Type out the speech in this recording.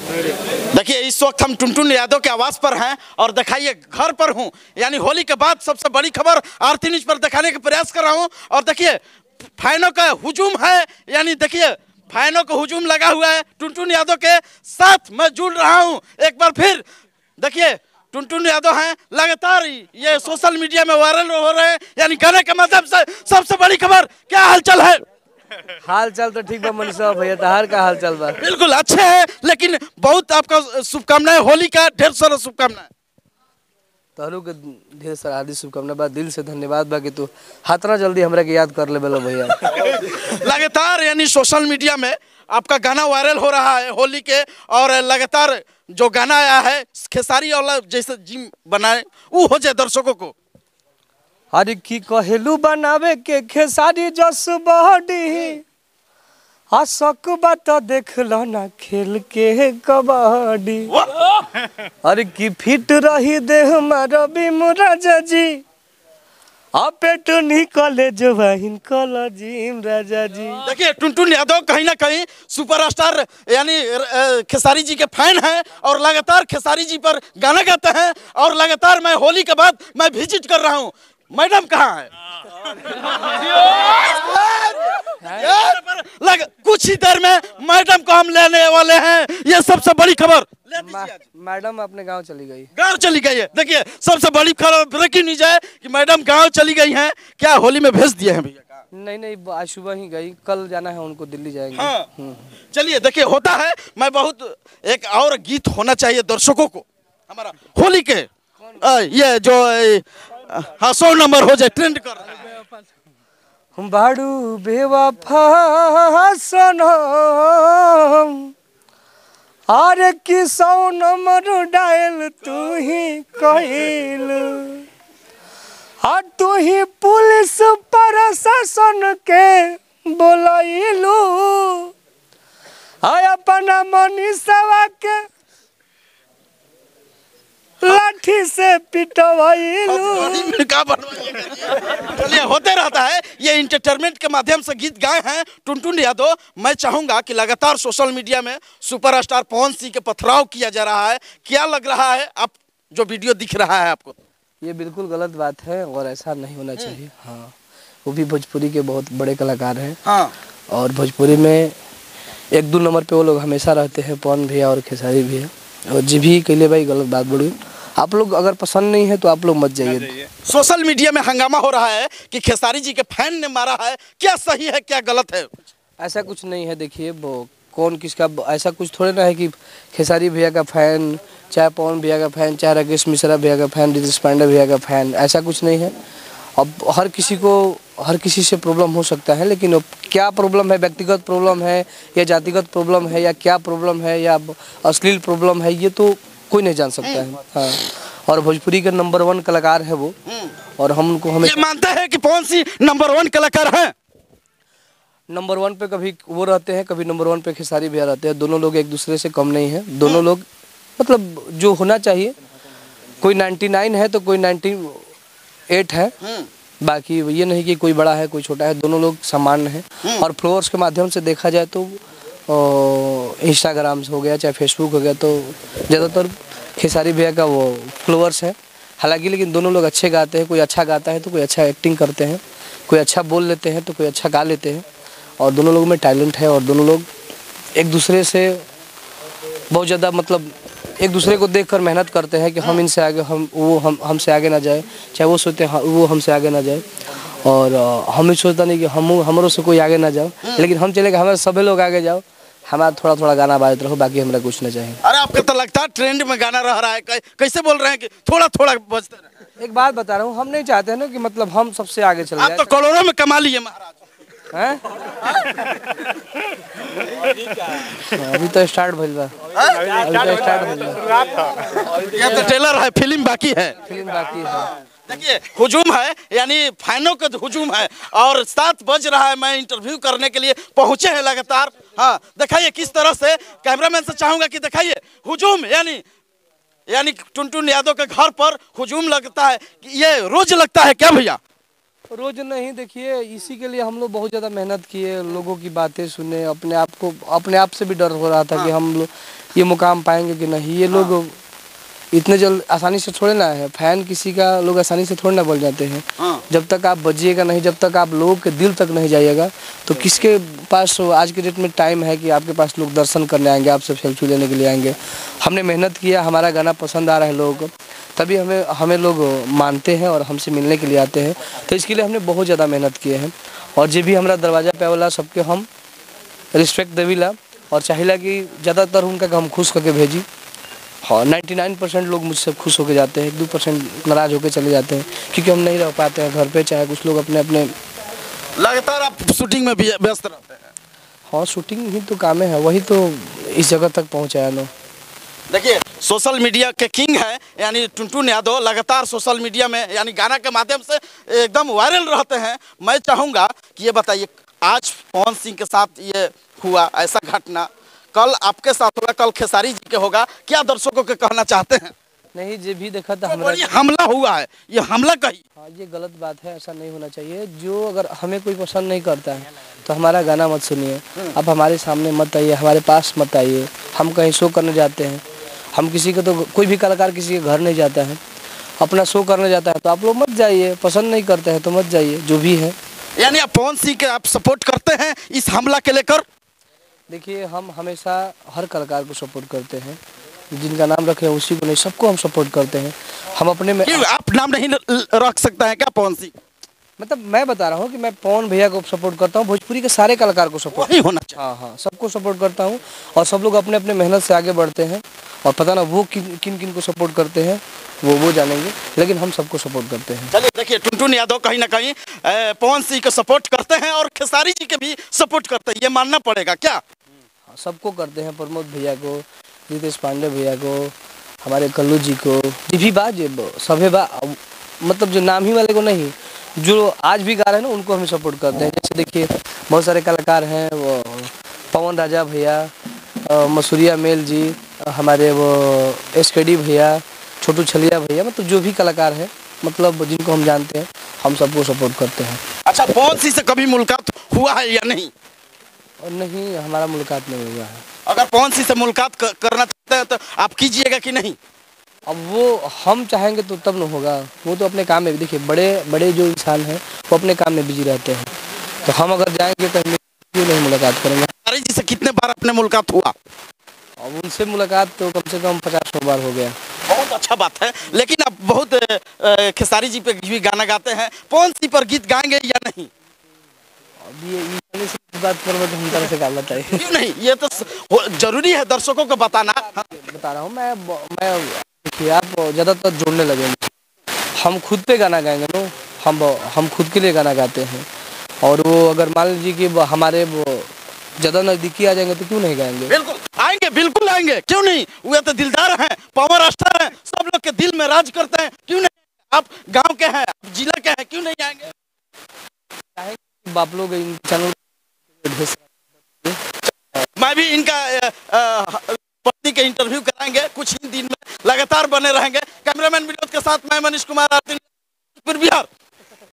देखिए इस वक्त हम टुनटुन यादव के आवास पर हैं और दिखाइए घर पर हूं, यानी होली के बाद सबसे बड़ी खबर आरती न्यूज पर दिखाने का प्रयास कर रहा हूं। और देखिए फैनों का हुजूम है, यानी देखिए फैनों का हुजूम लगा हुआ है। टुनटुन यादव के साथ मैं जुड़ रहा हूं एक बार फिर। देखिए टुनटुन यादव हैं, लगातार ये सोशल मीडिया में वायरल हो रहे हैं, यानी गाने के माध्यम से। सबसे बड़ी खबर, क्या हालचाल है? हाल चाल तो ठीक बा मनीषा भैया, तहार का हाल चाल बा? बिल्कुल अच्छे हैं, लेकिन बहुत आपका शुभकामनाएं, होली का ढेर सारा शुभकामनाएं। तोहरों के ढेर सारा हार्दिक शुभकामना बा, दिल से धन्यवाद बा कि तू हाथना जल्दी हमरा के याद कर ले बेलो भैया। लगातार यानी सोशल मीडिया में आपका गाना वायरल हो रहा है होली के, और लगातार जो गाना आया है खेसारी वाला जैसे जिम बनाए वो हो जाए दर्शकों को। अरे की कहेलू बनावे के खेसारी जस बॉडी, आ शक बात देख लो ना खेल के कबड्डी। अरे की फिट रही देह मारो बीमू राजा जी, आ पेट निकले जवाहिन कल जिम राजा जी। देखिए टुनटुन यादव कहीं ना कहीं सुपरस्टार यानी खेसारी जी के फैन हैं, और लगातार खेसारी जी पर गाना गाते हैं। और लगातार मैं होली के बाद मैं विजिट कर रहा हूँ। मैडम कहाँ है? कुछ ही देर में मैडम को हम लेने वाले हैं, ये सबसे बड़ी खबर। मैडम अपने गांव चली गई। गांव चली गई है। देखिए सबसे बड़ी खबर ब्रेकिंग न्यूज है कि मैडम गांव चली गई हैं। क्या होली में भेज दिए हैं भैया? नहीं आज सुबह ही गई, कल जाना है उनको, दिल्ली जाएंगे। हाँ। चलिए देखिए होता है, मैं बहुत एक और गीत होना चाहिए दर्शकों को हमारा होली के, ये जो हाँ 100 नंबर हो जाए, ट्रेंड कर रहा है। बाड़ू बेवफा सनम, अरे कि 100 नंबर डायल तू ही कहिल, तू ही पुलिस प्रशासन के बोलैलू, अपना मनीषवा के लाठी से पिटवाइलू। चलिए होते रहता है, ये इंटरटेनमेंट के माध्यम से गीत गाए हैं टुनटुन यादव। मैं चाहूंगा कि लगातार सोशल मीडिया में सुपरस्टार पवन सिंह के पथराव किया जा रहा है। क्या लग रहा है आप जो वीडियो दिख रहा है आपको? ये बिल्कुल गलत बात है और ऐसा नहीं होना चाहिए। हाँ, वो भी भोजपुरी के बहुत बड़े कलाकार हैं। हाँ, और भोजपुरी में 1-2 नंबर पे वो लोग हमेशा रहते हैं, पवन भैया और खेसारी भैया। और जी भी के लिए भाई गलत बात बोली, आप लोग अगर पसंद नहीं है तो आप लोग मत जाइए। सोशल मीडिया में हंगामा हो रहा है कि खेसारी जी के फैन ने मारा है, क्या सही है क्या गलत है? ऐसा कुछ नहीं है। देखिए वो कौन किसका, ऐसा कुछ थोड़े ना है कि खेसारी भैया का फैन, चाहे पवन भैया का फैन, चाहे राकेश मिश्रा भैया का फैन, रितेश पांडे भैया का फैन, ऐसा कुछ नहीं है। अब हर किसी से प्रॉब्लम हो सकता है, लेकिन क्या प्रॉब्लम है, व्यक्तिगत प्रॉब्लम है या जातिगत प्रॉब्लम है या क्या प्रॉब्लम है या अश्लील प्रॉब्लम है, ये तो कोई नहीं जान सकता है। हाँ, और भोजपुरी के नंबर 1 कलाकार है वो, और हम उनको हमें मानते हैं कि पवन सिंह नंबर 1 कलाकार हैं। नंबर 1 पे कभी वो रहते हैं, कभी नंबर 1 पे खेसारी भैया रहते हैं। दोनों लोग एक दूसरे से कम नहीं है। दोनों लोग मतलब जो होना चाहिए, कोई 99 है तो कोई 98 है। बाकी ये नहीं कि कोई बड़ा है कोई छोटा है, दोनों लोग समान हैं। और फ्लोअर्स के माध्यम से देखा जाए तो इंस्टाग्राम हो गया चाहे फेसबुक हो गया, तो ज़्यादातर खेसारी भैया का वो फ्लोअर्स है। हालांकि लेकिन दोनों लोग अच्छे गाते हैं, कोई अच्छा गाता है तो कोई अच्छा एक्टिंग करते हैं, कोई अच्छा बोल लेते हैं तो कोई अच्छा गा लेते हैं। और दोनों लोगों में टैलेंट है, और दोनों लोग एक दूसरे से बहुत ज़्यादा मतलब एक दूसरे को देखकर मेहनत करते हैं कि हम इनसे आगे, हमसे आगे ना जाए, चाहे वो सोचते हैं वो हमसे आगे ना जाए, और हम भी सोचता नहीं कि हमरों से कोई आगे ना जाओ, लेकिन हम चले कि हमारे सभी लोग आगे जाओ, हमारा थोड़ा थोड़ा गाना बाजते रहो, बाकी हमारा कुछ ना चाहिए। अरे आपको तो लगता है ट्रेंड में गाना रह रहा है, कैसे बोल रहे हैं कि थोड़ा थोड़ा बजते रहे? एक बात बता रहा हूँ, हम नहीं चाहते हैं ना कि मतलब हम सबसे आगे चले जाए। आप तो करोड़ों में कमा लिए महाराज। अभी तो स्टार्ट भइल बा, ये तो ट्रेलर है, फिल्म बाकी है। देखिए हुजूम है, यानी फैनों का हुजूम है, और 7 बज रहा है, मैं इंटरव्यू करने के लिए पहुंचे हैं लगातार। हाँ दिखाइए किस तरह से, कैमरामैन से चाहूंगा कि दिखाइए हुजूम, यानी टुनटुन यादव के घर पर हुजूम लगता है। ये रोज लगता है क्या भैया? रोज नहीं, देखिए इसी के लिए हम लोग बहुत ज़्यादा मेहनत किए, लोगों की बातें सुने, अपने आप से भी डर हो रहा था कि हम लोग ये मुकाम पाएंगे कि नहीं। ये लोग इतने जल्द आसानी से थोड़े ना है, फैन किसी का लोग आसानी से थोड़े ना बोल जाते हैं। जब तक आप बजिएगा नहीं, जब तक आप लोगों के दिल तक नहीं जाइएगा, तो किसके पास आज के डेट में टाइम है कि आपके पास लोग दर्शन करने आएंगे, आपसे सेल्फी लेने के लिए आएंगे। हमने मेहनत किया, हमारा गाना पसंद आ रहा है लोगों को, तभी हमें लोग मानते हैं और हमसे मिलने के लिए आते हैं। तो इसके लिए हमने बहुत ज़्यादा मेहनत किए हैं, और जो भी हमारा दरवाज़ा पे वाला सबके हम रिस्पेक्ट देविला, और चाहिला कि ज़्यादातर उनका हम खुश करके भेजी। हाँ, 99% लोग मुझसे खुश होकर जाते हैं, 2% नाराज़ होकर चले जाते हैं, क्योंकि हम नहीं रह पाते हैं घर पे। चाहे कुछ लोग अपने अपने लगातार आप शूटिंग में भी व्यस्त रहते हैं। हाँ, शूटिंग ही तो काम है, वही तो इस जगह तक पहुँचाया लो। देखिए, सोशल मीडिया के किंग है यानी टुनटुन यादव, लगातार सोशल मीडिया में यानी गाना के माध्यम से एकदम वायरल रहते हैं। मैं चाहूँगा कि ये बताइए, आज पवन सिंह के साथ ये हुआ ऐसा घटना, कल आपके साथ होगा, कल खेसारी जी के होगा, क्या दर्शकों को कहना चाहते हैं? नहीं, जो भी देखा था और ये हमला हुआ है, ये हमला कही। हाँ, ये गलत बात है, ऐसा नहीं होना चाहिए। जो अगर हमें कोई पसंद नहीं करता है तो हमारा गाना मत सुनिए, आप हमारे सामने मत आइए, हमारे पास मत आइए। हम कहीं शो करने जाते हैं, हम किसी का, तो कोई भी कलाकार किसी के घर नहीं जाता है, अपना शो करने जाता है, तो आप लोग मत जाइए। पसंद नहीं करते हैं तो मत जाइए, जो भी है। यानी आप पवन सिंह के आप सपोर्ट करते हैं इस हमला के लेकर? देखिए, हम हमेशा हर कलाकार को सपोर्ट करते हैं, जिनका नाम रखे हैं उसी को नहीं, सबको हम सपोर्ट करते हैं। हम अपने में क्यों आप नाम नहीं रख सकता है क्या पवन सिंह? मतलब मैं बता रहा हूँ कि मैं पवन भैया को सपोर्ट करता हूँ, भोजपुरी के सारे कलाकार को सपोर्ट, वही होना चाहिए। हाँ हाँ, सबको सपोर्ट करता हूँ, और सब लोग अपने अपने मेहनत से आगे बढ़ते हैं, और पता ना वो किन किन को सपोर्ट करते हैं, वो जानेंगे, लेकिन हम सबको सपोर्ट करते हैं। चलिए, देखिए, टुनटुन यादव कहीं ना कहीं पवन सिंह को सपोर्ट करते हैं और खेसारी जी के भी सपोर्ट करते हैं, ये मानना पड़ेगा क्या? हाँ, सबको करते हैं, प्रमोद भैया को, रितेश पांडे भैया को, हमारे कल्लू जी को, जी भी बाज सभे बा, मतलब जो नाम ही वाले को नहीं, जो आज भी गा रहे हैं ना, उनको हम सपोर्ट करते हैं। जैसे देखिए, बहुत सारे कलाकार हैं, वो पवन राजा भैया, मसूरिया मेल जी, हमारे वो SKD भैया, छोटू छलिया भैया, मतलब जो भी कलाकार हैं, मतलब जिनको हम जानते हैं, हम सबको सपोर्ट करते हैं। अच्छा, पवन सिंह से कभी मुलाकात हुआ है या नहीं? और नहीं, हमारा मुलाकात नहीं हुआ है। अगर पवन सिंह से मुलाकात करना चाहते हैं तो आप कीजिएगा कि नहीं? अब वो हम चाहेंगे तो तब न होगा, वो तो अपने काम में, देखिए बड़े बड़े जो इंसान हैं वो अपने काम में बिजी रहते हैं, तो हम अगर जाएंगे तो हम क्यों नहीं मुलाकात करेंगे। खेसारी जी से कितने बार अपने मुलाकात हुआ? अब उनसे मुलाकात तो कम से कम 50 बार हो गया। बहुत अच्छा बात है, लेकिन आप बहुत खेसारी जी पे भी गाना गाते हैं, पवन सिंह पर गीत गाएंगे या नहीं? अब ये इस बात पर तो हम तरह से गाना चाहिए। क्यों नहीं, ये तो जरूरी है दर्शकों को बताना। बता रहा हूँ मैं देखिए, आप ज़्यादातर जोड़ने लगेंगे, हम खुद पे गाना गाएंगे ना, हम खुद के लिए गाना गाते हैं, और वो अगर मान लीजिए कि हमारे वो ज़्यादा नज़दीकी आ जाएंगे तो क्यों नहीं गाएंगे। बिल्कुल आएंगे, बिल्कुल आएंगे, क्यों नहीं? वो तो दिलदार हैं, पावर स्टार हैं, सब लोग के दिल में राज करते हैं, क्यों नहीं? आप गांव के हैं, आप जिला के हैं, क्यों नहीं आएंगे? आप लोग इन चैनल, मैं भी इनका पत्नी के इंटरव्यू कराएंगे कुछ ही दिन में, लगातार बने रहेंगे। कैमरामैन विनोद के साथ मैं मनीष कुमार, बिहार।